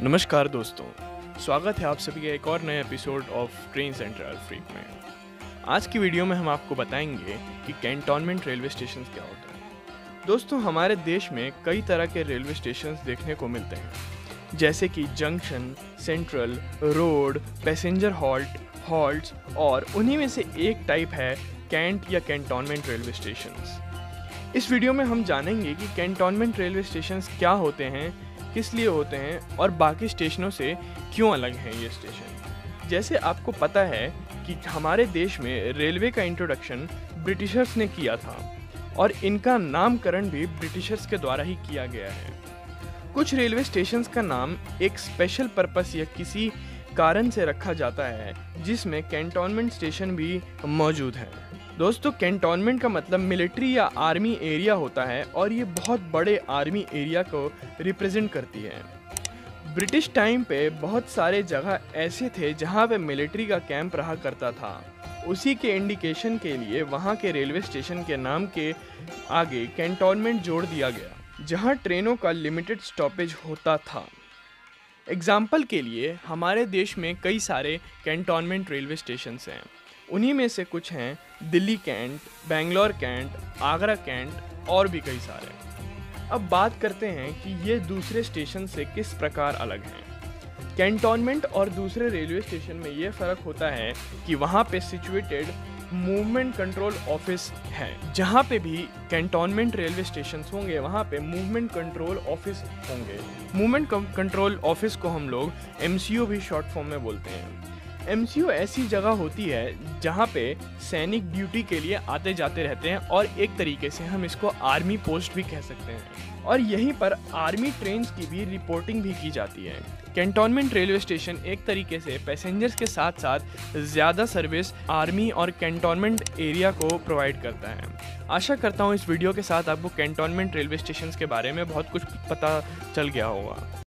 नमस्कार दोस्तों, स्वागत है आप सभी का एक और नए episode of train central freak में। आज की वीडियो में हम आपको बताएंगे कि कैंटोनमेंट रेलवे स्टेशन क्या होता है। दोस्तों, हमारे देश में कई तरह के रेलवे स्टेशन देखने को मिलते हैं, जैसे कि junction, central, road, passenger halts और उन्हीं में से एक टाइप है कैंट या कैंटोनमेंट रेलवे स्टेशंस। इस वीडियो में हम जानेंगे कि कैंटोनमेंट रेलवे स्टेशंस क्या होते हैं, किस लिए होते हैं और बाकी स्टेशनों से क्यों अलग हैं ये स्टेशन। जैसे आपको पता है कि हमारे देश में रेलवे का इंट्रोडक्शन ब्रिटिशर्स ने किया था और इनका नामकरण भी ब्रिटिशर्स के द्वारा ही किया गया है। कुछ रेलवे स्टेशंस का नाम एक स्पेशल पर्पस या किसी कारण से रखा जाता है, जिसमें कैंटोनमेंट स्टेशन भी मौजूद है। दोस्तों, कैंटोनमेंट का मतलब मिलिट्री या आर्मी एरिया होता है और ये बहुत बड़े आर्मी एरिया को रिप्रेजेंट करती है। ब्रिटिश टाइम पे बहुत सारे जगह ऐसे थे जहाँ पे मिलिट्री का कैंप रहा करता था। उसी के इंडिकेशन के लिए वहाँ के रेलवे स्टेशन के नाम के आगे कैंटोनमेंट जोड़ दिया गया, जहाँ ट्रेनों का लिमिटेड स्टॉपेज होता था। एग्जाम्पल के लिए हमारे देश में कई सारे कैंटोनमेंट रेलवे स्टेशंस हैं। उन्हीं में से कुछ हैं Delhi cantt, Bangalore cantt, Agra cantt और भी कई सारे। अब बात करते हैं कि ये दूसरे स्टेशन से किस प्रकार अलग हैं। कैंटोनमेंट और दूसरे रेलवे स्टेशन में ये फ़र्क होता है कि वहाँ पे सिचुएटेड मूवमेंट कंट्रोल ऑफिस है। जहाँ पे भी कैंटोनमेंट रेलवे स्टेशन होंगे वहाँ पे मूवमेंट कंट्रोल ऑफिस होंगे। मूवमेंट कंट्रोल ऑफिस को हम लोग MCO भी शॉर्ट फॉर्म में बोलते हैं। MCO ऐसी जगह होती है जहाँ पे सैनिक ड्यूटी के लिए आते जाते रहते हैं और एक तरीके से हम इसको आर्मी पोस्ट भी कह सकते हैं, और यहीं पर आर्मी ट्रेन्स की भी रिपोर्टिंग भी की जाती है। कैंटोनमेंट रेलवे स्टेशन एक तरीके से पैसेंजर्स के साथ साथ ज़्यादा सर्विस आर्मी और कैंटोनमेंट एरिया को प्रोवाइड करता है। आशा करता हूँ इस वीडियो के साथ आपको कैंटोनमेंट रेलवे स्टेशन के बारे में बहुत कुछ पता चल गया होगा।